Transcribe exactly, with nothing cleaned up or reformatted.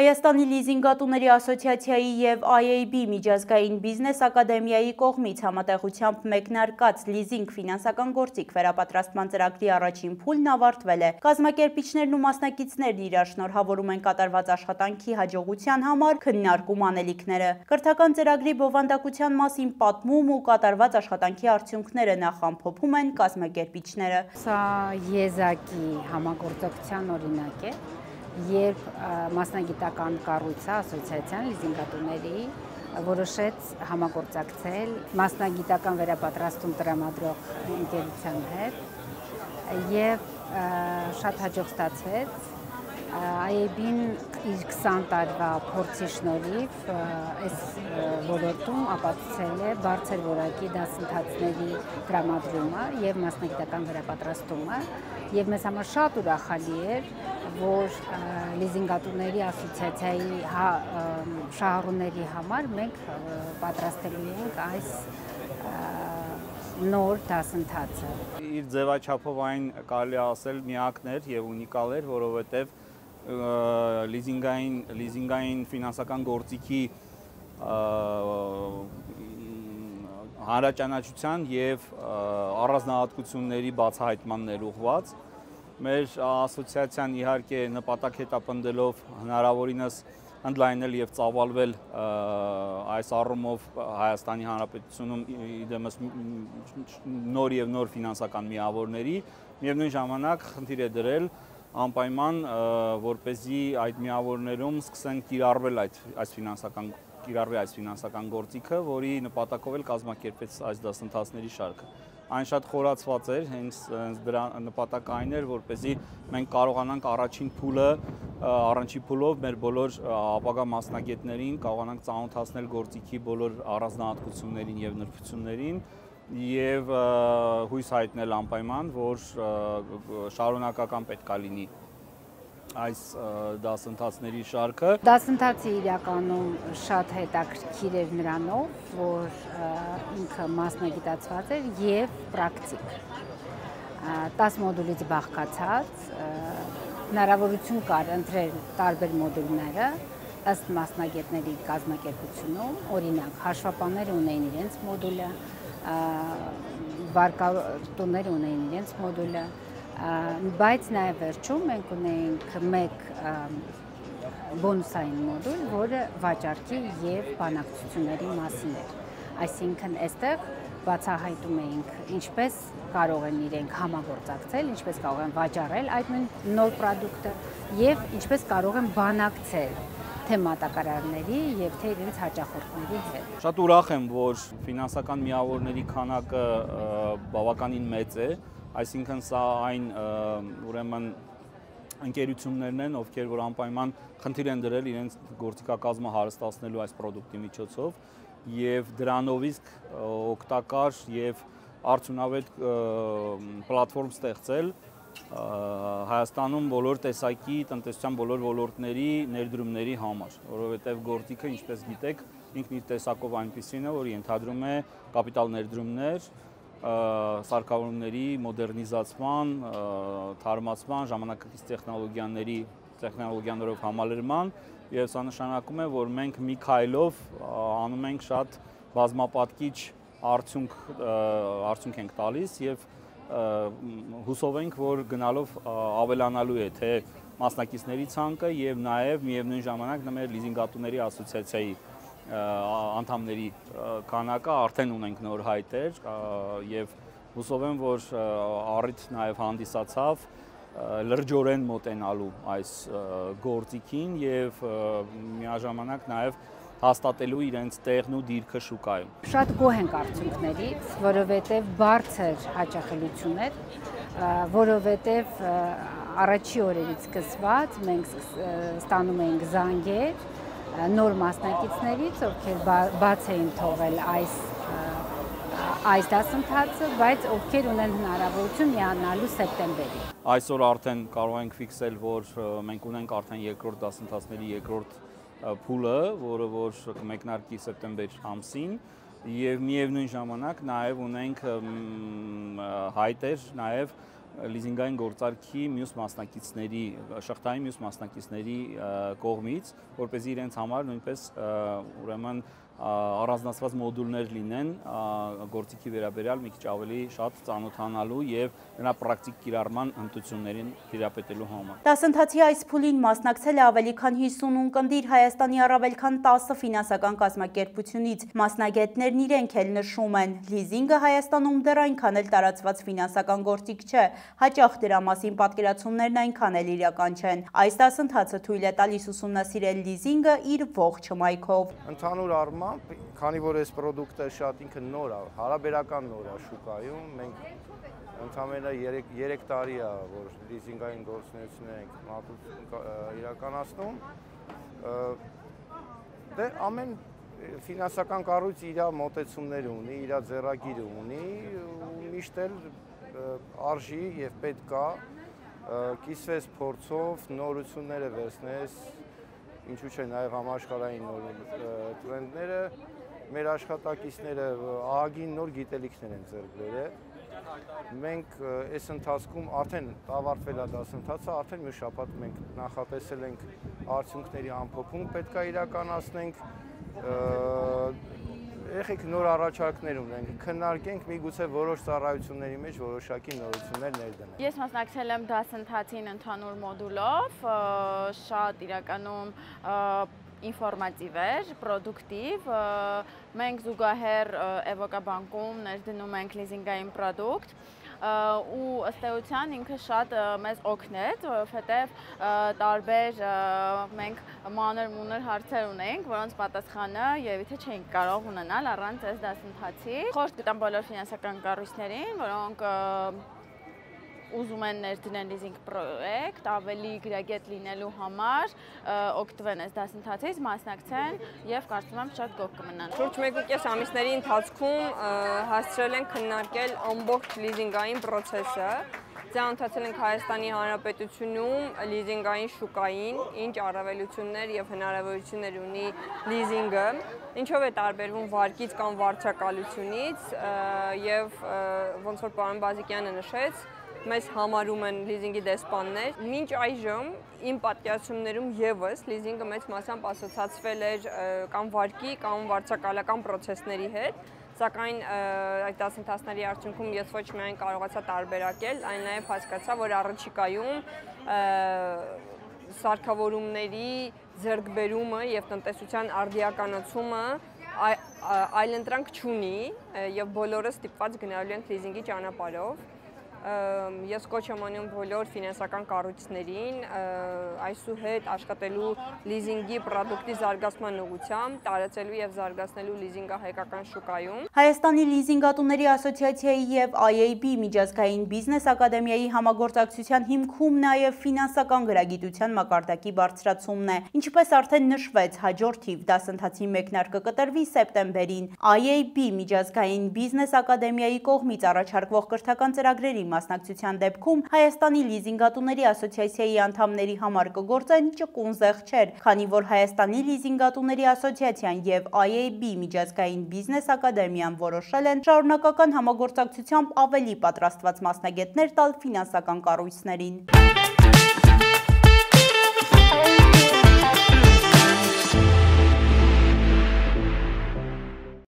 Հայաստանի լիզինգատուների ասոցիացիայի և I A B միջազգային բիզնես ակադեմիայի կողմից համատեղությամբ մեկնարկած լիզինգ ֆինանսական գործիք վերապատրաստման ծրագրի առաջին փուլն ավարտվել է։ Կազմակերպիչներն ու մասնակիցներն իրար շնորհավորում են կատարված աշխատանքի հաջողության համար, քննարկում անելիքները։ Կրթական ծրագրի բովանդակության մասին պատմում ու կատարված աշխատանքի արդյունքները նախամփոփում են կազմակերպիչները։ Սա եզակի համագործակցության օրինակ է, երբ մասնագիտական կառույցը, ասոցիացիան լիզինգատուների որոշեց համագործակցել մասնագիտական վերապատրաստում տրամադրող ընկերության հետ եւ շատ հաջող ստացվեց։ I A B-ն իր քսան տարվա փորձի շնորհիվ այս ոլորտում ապացուցել է բարձր որակի դասընթացների տրամադրումը եւ մասնագիտական վերապատրաստումը, եւ մեզ համար շատ ուրախալի էր, որ լիզինգատուների ասոցիացիայի շահառուների համար մենք պատրաստելու ենք այս նոր դասընթացը։ Իր ձևաչափով այն կարելի է ասել միակն էր եւ ունիկալ էր, որովհետեւ լիզինգային լիզինգային ֆինանսական գործիքի հանրաճանաչության եւ առանձնահատկությունների բացահայտման ներուղված մեր ասոցիացիան իհարկե նպատակ հետապնդելով հնարավորինս ընդլայնել եւ ծավալվել այս առումով Հայաստանի Հանրապետությունում իդեմս նոր եւ նոր ֆինանսական միավորների միևնույն ժամանակ խնդիր է դրել անպայման որպեսզի այդ միավորներում սկսեն կիրառվել այդ այս ֆինանսական կիրառվի այս ֆինանսական գործիքը, որի նպատակով էլ կազմակերպեց այս դասընթացների շարքը։ Այն շատ խորացված էր, հենց դրա նպատակը այն էր, որպեսզի մենք կարողանանք առաջին փուլը առաջին փուլով մեր բոլոր ապագա մասնագետներին կարողանանք ծանոթացնել գործիքի բոլոր առանձնահատկություններին եւ նրբություններին եւ հույս հայտնել անպայման, որ շարունակական պետք է լինի այս դասընթացների շարքը։ Դասընթացը իրականում շատ հետաքրքիր էր նրանով, որ ինքը մասնագիտացված էր եւ պրակտիկ։ տասը մոդուլից բաղկացած հնարավորություն կար ընտրել տարբեր մոդուլները ըստ մասնագետների կազմակերպությունում, օրինակ հաշվապանները ունեին իրենց մոդուլը, վարկատուները ունեին իրենց մոդուլը, բայց նաև վերջում մենք ունեինք մեկ բոնուսային մոդուլ, որը վաճառքի եւ բանակցությունների մասին էր։ Այսինքն այստեղ բացահայտում էինք ինչպես կարող են իրենք համագործակցել, ինչպես կարող են վաճառել այդ նոր պրոդուկտը եւ ինչպես կարող են բանակցել թե մատակարարների եւ թե իրենց հաճախորդների հետ։ Շատ ուրախ եմ, որ ֆինանսական միավորների քանակը բավականին մեծ է, այսինքն սա այն ուրեմն ընկերություններն են, ովքեր որ անպայման խնդիր են դրել իրենց գործիքակազմը հարստացնելու այս պրոդուկտի միջոցով եւ դրանով իսկ օգտակար եւ արդյունավետ պլատֆորմ ստեղծել Հայաստանում բոլոր տեսակի տնտեսության բոլոր ոլորտների ներդրումների համար, որովհետև գործիքը, ինչպես գիտեք, ինքն իր տեսակով այնպիսին է, որ ենթադրում է կապիտալ ներդրումներ, սարքավորումների մոդեռնիզացման, թարմացման, ժամանակակից տեխնոլոգիաների տեխնոլոգիաներով համալրման, եւ սա նշանակում է, որ մենք մի քայլով անում ենք շատ բազմապատկիչ արդյունք արդյունք ենք տալիս եւ հուսով ենք, որ գնալով ավելանալու է թե մասնակիցների ցանկը եւ նաեւ միևնույն ժամանակ մեր լիզինգատուների ասոցիացիայի անդամների քանակը արդեն ունենք նոր հայտեր եւ հուսով եմ, որ առիթ նաեւ հանդիսացավ լրջորեն մոտենալու այս գործիքին եւ միաժամանակ նաեւ հաստատելու իրենց տեղն ու դիրքը շուկայում։ Շատ գոհ ենք արդյունքներից, որովհետև բարձր հաճախելություն էր, որովհետև առաջի օրերից սկսված մենք ստանում էինք զանգեր նոր մասնակիցներից, ովքեր բաց էին թողել այս այս դասընթացը, բայց ովքեր ունեն հնարավորություն միանալու սեպտեմբերին։ Այսօր արդեն կարող ենք ֆիքսել, որ մենք ունենք արդեն երկրորդ դասընթացների երկրորդ փուլը, որը որ կմեկնարկի սեպտեմբեր ամսին եւ միևնույն ժամանակ նաեւ ունենք հայտեր նաեւ լիզինգային գործարքի մյուս մասնակիցների, շղթային մյուս մասնակիցների կողմից, որպեսզի իրենց համար նույնպես ուրեմն առանձնացված մոդուլներ լինեն գործիքի վերաբերյալ մի քիչ ավելի շատ ծանոթանալու եւ նրա պրակտիկ կիրառման հմտություններին տիրապետելու համար։ Դասընթացի այս փուլին մասնակցել է ավելի քան հիսուն ունկնդիր Հայաստանի առավել քան տասը ֆինանսական կազմակերպությունից։ Մասնագետներն իրենք էլ նշում են, լիզինգը Հայաստանում դեռ այնքան էլ տարածված ֆինանսական գործիք չէ, հաճախ դրա մասին պատկերացումներն այնքան էլ իրական չեն։ Այս դասընթացը թույլ է տալիս ուսումնասիրել լիզինգը իր ողջ հմայքով։ Ընդհանուր առմամբ, քանի որ այս պրոդուկտը շատ ինքը նոր է, հարաբերական նոր է շուկայում, մենք ընդամենը երեք տարի է, որ լիզինգային գործունեություններ ենք իրականացնում, դե ամեն ֆինանսական կառույց իր մոտեցումներ ունի, իր ձեռագիրը ունի, ու միշտ էլ արժի եւ պետք է կիսվես փորձով, նորությունները վերցնես, ինչու՞ չէ նաև համաշխարհային նոր տրենդները, մեր աշխատակիցները ահագին նոր գիտելիքներ են ձեռք բերել։ Մենք այս ընթացքում արդեն ավարտվել է դասընթացը, արդեն մի շաբաթ մենք նախատեսել ենք արդյունքների ամփոփում պետք է իրականացնենք, եղեք նոր առաջարկներ ունենք, քննարկենք միգուցե որոշ ծառայությունների մեջ որոշակի նորություններ ներդնենք։ Ես մասնակցել եմ դասընթացին ընդհանուր մոդուլով, շատ իրականում ինֆորմատիվ էր, պրոդուկտիվ, մենք զուգահեռ Էվոկաբանկում ներդնում ենք լիզինգային պրոդուկտ, ու ըստ էության ինքը շատ մեզ օգնեց, որովհետև տարբեր մենք մանր-մունր հարցեր ունենք, որոնց պատասխանը երևի թե չէինք կարող ունենալ առանց այս դասընթացի։ Խորհուրդ կտամ բոլոր ֆինանսական կառույցներին, որոնք ուզում են ներդնեն լիզինգ պրոյեկտ, ավելի գրագետ լինելու համար օգտվեն այս դասընթացից, մասնակցեն եւ կարծում եմ շատ գոհ կմնան։ Շուրջ մեկ ու կես ամիսների ընթացքում հասցրել ենք քննարկել ամբողջ լիզինգային process-ը, ծանոթացել ենք Հայաստանի Հանրապետությունում լիզինգային շուկային, ինչ առավելություններ եւ հնարավորություններ ունի լիզինգը, ինչով է տարբերվում վարկից կամ վարձակալությունից եւ ոնց որ պարոն Բազիկյանը նշեց, մեզ համարում են լիզինգի դեսպաններ։ Մինչ այժմ իմ պատկերացումներում եւս լիզինգը մեծ մասամբ ասոցացվել էր կամ վարկի կամ վարձակալական process-ների հետ, սակայն այդ դասընթացների արդյունքում ես ոչ միայն կարողացա տարբերակել, այլ նաեւ հասկացա, որ առաջիկայում սարքավորումների ձեռքբերումը եւ տնտեսության արդիականացումը այլընտրանք չունի եւ բոլորը ստիպված գնալու են լիզինգի ճանապարհով։ Ես կոչ եմ անում բոլոր ֆինանսական կառույցներին այսուհետ աշխատելու լիզինգի պրոդուկտի զարգացման ուղղությամբ, տարածելու եւ զարգացնելու լիզինգը հայկական շուկայում։ Հայաստանի լիզինգատուների ասոցիացիայի եւ I A B միջազգային բիզնես ակադեմիայի համագործակցության հիմքում նաեւ ֆինանսական գրագիտության մակարդակի բարձրացումն է։ Ինչպես արդեն նշվեց, հաջորդ թիվ դասընթացի մեկնարկը կտրվի սեպտեմբերին։ I A B միջազգային բիզնես ակադեմիայի կողմից առաջարկվող կրթական ծրագրերի մասնակցության դեպքում Հայաստանի լիզինգատուների ասոցիացիայի անդամների համար կգործեն ճկուն զեղչեր, քանի որ Հայաստանի լիզինգատուների ասոցիացիան եւ I A B միջազգային բիզնես ակադեմիան որոշել են շարունակական համագործակցությամբ ավելի պատրաստված մասնագետներ տալ ֆինանսական կառույցներին։